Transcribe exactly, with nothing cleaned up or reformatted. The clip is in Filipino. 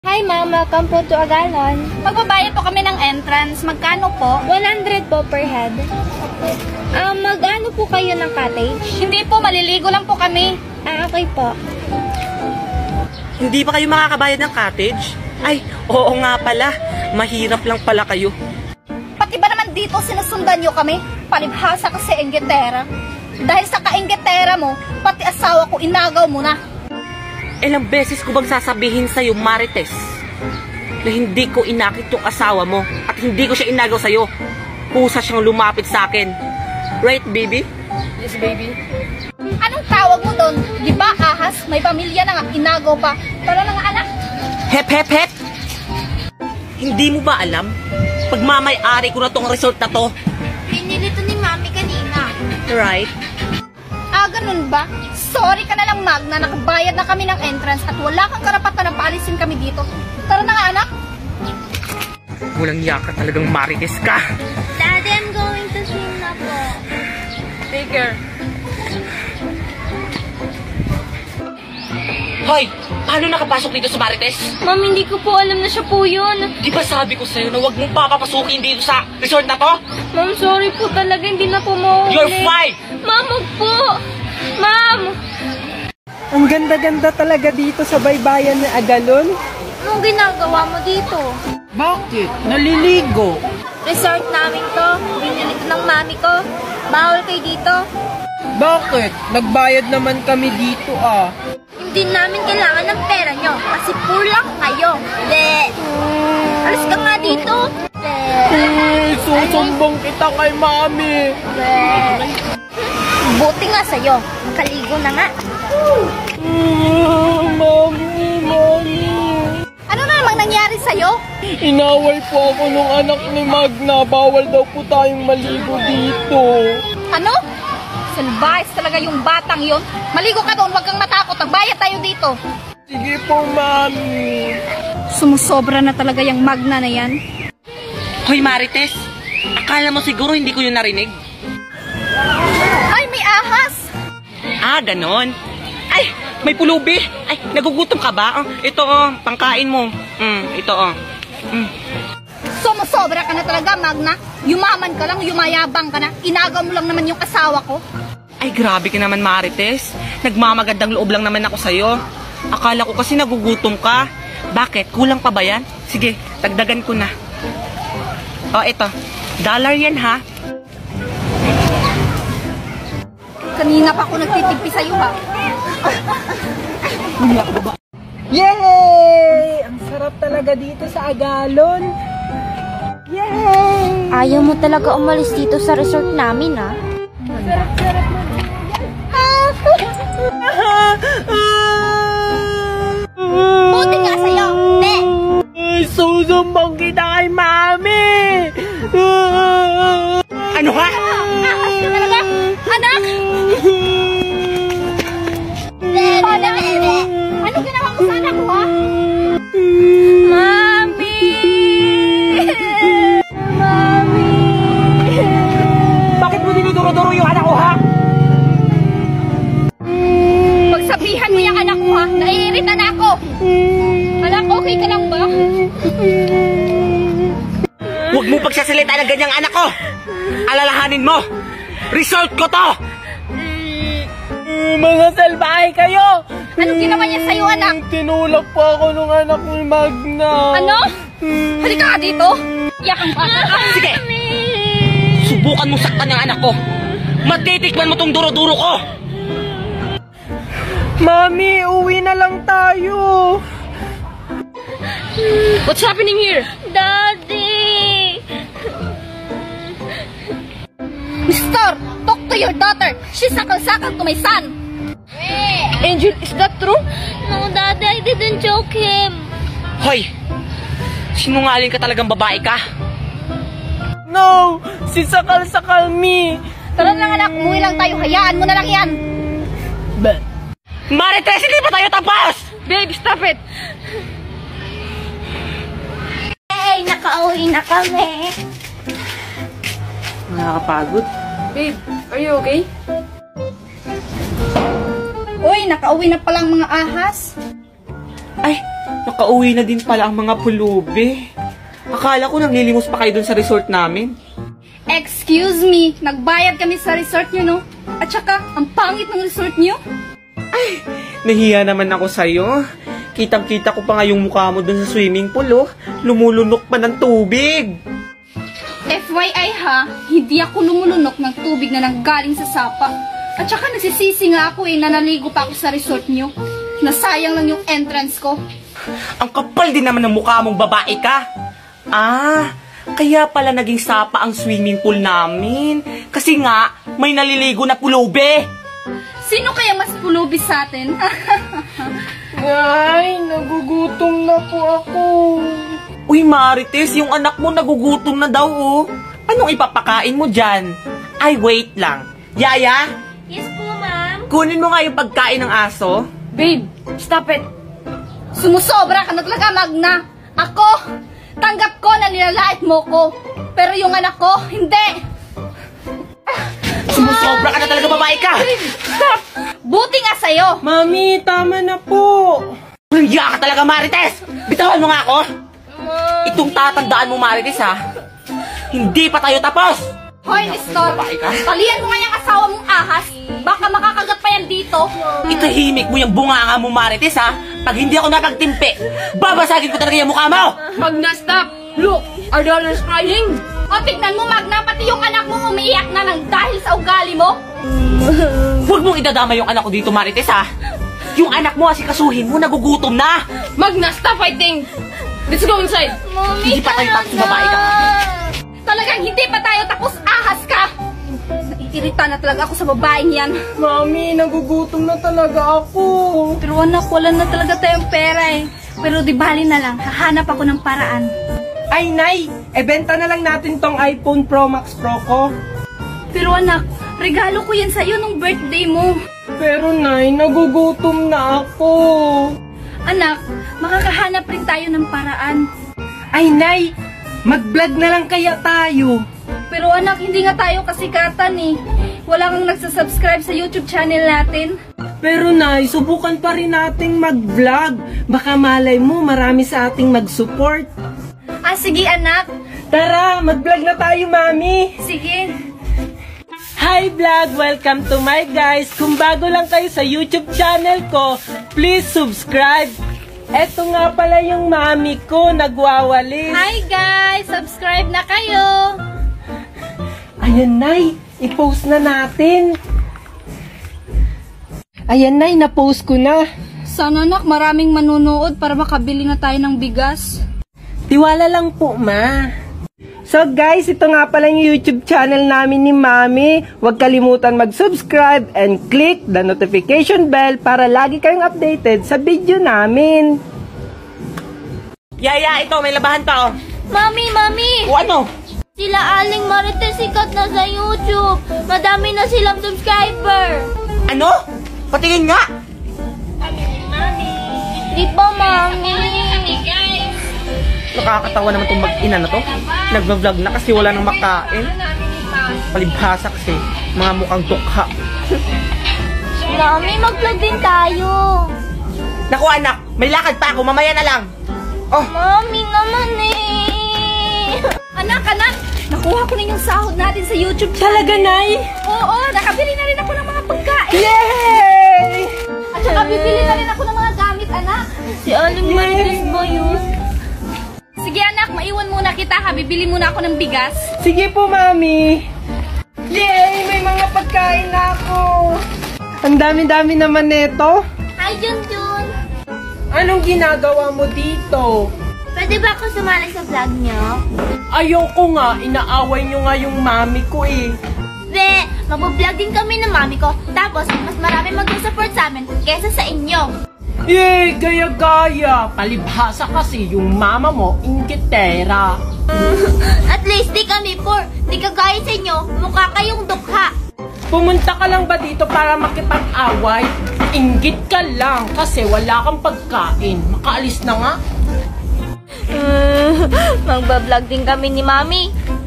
Hi ma'am, welcome po to Agalon. Magbabayad po kami ng entrance. Magkano po? one hundred po per head. Ah, um, mag-ano po kayo ng cottage? Hindi po, maliligo lang po kami. Ah, okay po. Hindi pa kayo makakabayad ng cottage? Ay, oo nga pala. Mahirap lang pala kayo. Pati ba naman dito sinusundan nyo kami? Palibhasa kasi enggetera. Dahil sa kaenggetera mo, pati asawa ko inagaw mo na. Ilang beses ko bang sasabihin sa'yo, Marites, na hindi ko inakit yung asawa mo at hindi ko siya inagaw sa'yo. Kusa siyang lumapit sa akin. Right, baby? Yes, baby. Anong tawag mo doon? Di ba, ahas? May pamilya na nga, inagaw pa. Tara na nga, anak. Hep, hep, hep! Hindi mo ba alam? Pagmamay-ari ko na tong resort na to. Pinili to ni mami kanina. Right? Ah, ganun ba? Sorry ka na lang, Magna. Nakabayad na kami ng entrance at wala kang karapatan na paalisin kami dito. Tara na nga, anak. Walang yaka talagang Marites ka. Daddy, I'm going to swim na po. Take care. Hoy! Paano nakapasok dito sa Marites? Ma'am, hindi ko po alam na siya po yun. Di ba sabi ko sa'yo na huwag mong papapasukin dito sa resort na to? Ma'am, sorry po talaga. Hindi na po mauulit. You're fine! Ma'am, wag po. Ma'am! Ang ganda-ganda talaga dito sa baybayan ng Agalon. Anong ginagawa mo dito? Bakit? Naliligo. Resort namin to. Binili to ng mami ko. Bawal kayo dito. Bakit? Nagbayad naman kami dito ah. Hindi namin kailangan ng pera nyo. Kasi poor lang kayo. De. Alis ka nga dito. De. Uy, susumbong kita kay mami. De. Buti nga sa'yo. Nakaligo na nga. Uh, mami, mami. Ano na namang nangyari sa'yo? Inaway po ako nung anak ni Magna. Bawal daw po tayong maligo dito. Ano? Salbayas talaga yung batang yon. Maligo ka doon, wag kang matakot. Magbayad tayo dito. Sige po, mami. Sumusobra na talaga yung Magna na yan. Hoy, Marites! Akala mo siguro hindi ko yun narinig? Ay, may ahas! Ah, ganon. Ay, may pulubi. Ay, nagugutom ka ba? Oh, ito oh, pangkain mo. Mm, ito oh. Mm. Sumusobra ka na talaga, Magna. Yumaman ka lang, yumayabang ka na. Inagaw mo lang naman yung asawa ko. Ay, grabe ka naman, Marites. Nagmamagandang loob lang naman ako sa'yo. Akala ko kasi nagugutom ka. Bakit? Kulang pa ba yan? Sige, dagdagan ko na. Oh, ito. Dollar yan, ha? Kanina pa ako nagtitigpi sa'yo, ha? Yay! Ang sarap talaga dito sa Agalon. Yay! Ayaw mo talaga umalis dito sa resort namin, ah. Sarap-sarap na dito. Buti nga sa'yo, ne! Ay, susumbong kita kay mami! Ano ha? Ahas ka talaga! Anak! Ne, ne, ne, ne! Ano ginawa mo sa anak ko, ha? Mami! Mami! Bakit mo dinuduro-duro yung anak ko, ha? Pagsabihan mo yung anak ko, ha? Naiirita na ako! Anak, okay ka lang ba? Huwag mo pagsasalita ng ganyang anak ko! Alalahanin mo! Resort ko to! Mga salbahe kayo! Anong ginawa niya sa'yo, anak? Tinulak po ako nung anak ni Magna. Ano? Halika ka dito! Yakang bata ka! Sige! Subukan mo saktan yung anak ko! Matitikman mo tong duro-duro ko! Mami, uwi na lang tayo. What's happening here? Daddy! Mister, talk to your daughter. She's sakal-sakal to my son. Angel, is that true? No, Daddy, I didn't choke him. Hoy! Sinungaling ka talagang babae ka? No, si Sakal-Sakal me. Tara lang, anak, umuwi lang tayo. Hayaan mo na lang yan. But, Marites, hindi pa tayo tapos! Babe, stop it. Hey, nakauwi na kami. Nakakapagod. Babe, are you okay? Uy, nakauwi na palang mga ahas. Ay, nakauwi na din pala ang mga pulubi. Akala ko naglilimos pa kayo dun sa resort namin. Excuse me, nagbayad kami sa resort nyo, no? At saka, ang pangit ng resort nyo. Nahiya naman ako sa'yo. Kitang-kita ko pa nga yung mukha mo dun sa swimming pool, oh. Lumulunok pa ng tubig. F Y I ha, hindi ako lumulunok ng tubig na nanggaling sa sapa. At saka nasisisi nga ako eh, na naligo pa ako sa resort nyo. Nasayang lang yung entrance ko. Ang kapal din naman ng mukha mong babae ka. Ah, kaya pala naging sapa ang swimming pool namin. Kasi nga, may naliligo na pulubi. Sino kaya mas pulubi sa atin? Nay, nagugutom na po ako. Uy, Marites, yung anak mo nagugutom na daw, oh. Anong ipapakain mo dyan? Ay, wait lang. Yaya? Yes po, ma'am. Kunin mo nga yung pagkain ng aso. Babe, stop it. Sumusobra ka na talaga, Magna. Ako, tanggap ko na nilalait mo ko. Pero yung anak ko, hindi. Sumusobra ka na talaga, babae ka! Stop! Buti nga sa'yo. Mami, tama na po. Hiya ka talaga, Marites! Bitawan mo nga ako! Itong tatandaan mo, Marites, ha? Hindi pa tayo tapos! Hoy, Nestor, Babae ka? talian mo nga yung asawa mong ahas. Baka makakagat pa yan dito. Itahimik mo yung bunganga mo, Marites, ha? Pag hindi ako napagtimpi, babasagin ko talaga yung mukha mo! Magna, stop! Look, our daughter's crying. O, tignan mo, Magna, pati yung anak mo umiiyak na lang dahil sa ugali mo. Huwag mong idadama yung anak ko dito, Marites, ha? Yung anak mo, asikasuhin mo, nagugutom na! Magna, stop fighting! Let's go inside. Mami, Hindi pa tayo tapos, babae ka. Talagang hindi pa tayo tapos, ahas ka! Naiirita na talaga ako sa babaeng yan. Mami, nagugutom na talaga ako. Pero anak, wala na talaga tayong pera eh. Pero di bali na lang, hahanap ako ng paraan. Ay, Nay, ebenta na lang natin tong iPhone Pro Max Pro ko. Pero anak, regalo ko yan sa'yo nung birthday mo. Pero, Nay, nagugutom na ako. Anak, makakahanap rin tayo ng paraan. Ay, Nay, mag-vlog na lang kaya tayo. Pero anak, hindi nga tayo kasikatan eh. Wala kang nagsasubscribe sa YouTube channel natin. Pero, Nay, subukan pa rin nating mag-vlog. Baka malay mo, marami sa ating mag-support. Ah, sige anak. Tara, mag-vlog na tayo, Mami. Sige. Hi vlog! Welcome to my guys! Kung bago lang kayo sa YouTube channel ko, please subscribe! Eto nga pala yung mami ko, nagwawalis. Hi guys! Subscribe na kayo! Ayan, Nay! I-post na natin! Ayan, Nay! Na-post ko na! Sana anak, maraming manunood para makabili na tayo ng bigas. Tiwala lang po, Ma! So guys, ito nga pala yung YouTube channel namin ni Mami. Huwag kalimutan mag-subscribe and click the notification bell para lagi kayong updated sa video namin. Yaya, ito, may labahan pa, oh. Mami, mami! O ano? Sila Aling Marites sikat na sa YouTube. Madami na silang subscriber. Ano? Patingin nga! Di ba, mami? Nakakatawa naman itong mag-ina na to. Nagva-vlog na kasi wala nang makain. Palibhasa kasi, mga mukhang dukha. Mami, mag-vlog din tayo. Naku anak, may lakad pa ako, mamaya na lang. Oh, Mami naman eh. Anak, anak! Nakuha ko na yung sahod natin sa YouTube channel. Talaga, Nay? Oo, nakabili na rin ako ng mga pagkain. Yay! At saka bibili na rin ako ng mga gamit, anak. Si Aling Marites ba yun? Sige anak, maiwan muna kita ha. Bibili muna ako ng bigas. Sige po, Mami. Yay! May mga pagkain na ako. Ang dami-dami naman neto. Hi, Junjun. Anong ginagawa mo dito? Pwede ba ako sumali sa vlog niyo? Ayoko nga, inaaway nyo nga yung mami ko eh. Be, mag-vlog din kami ng mami ko. Tapos, mas marami mag-support sa amin kesa sa inyo. Yay! Gaya-gaya! Palibhasa kasi yung mama mo, inggitera. At least, di kami poor. Di kagaya sa inyo, mukha kayong dukha. Pumunta ka lang ba dito para makipag-away? Inggit ka lang kasi wala kang pagkain. Makaalis na nga. Magbablog din kami ni mami.